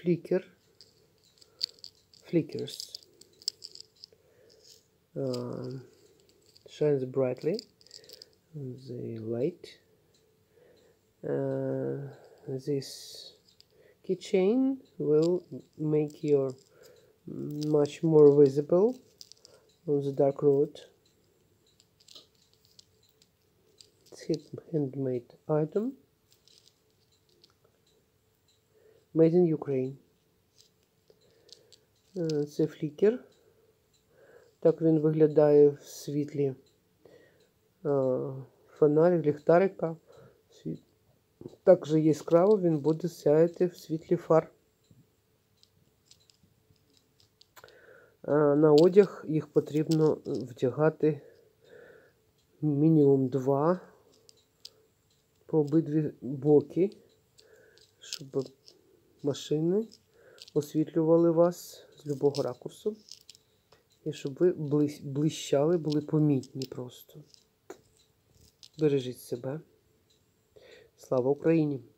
flickers, shines brightly in the light. This keychain will make your much more visible on the dark road. It's handmade item made in Ukraine. Це флікер. Так він виглядає в світлі фонарик, ліхтарика. Так же яскраво він буде сяяти в світлі фар. На одяг їх потрібно вдягати мінімум 2 по обидві боки, щоб машини освітлювали вас з любого ракурсу. І щоб ви блищали, були помітні просто. Бережіть себе. Слава Україні!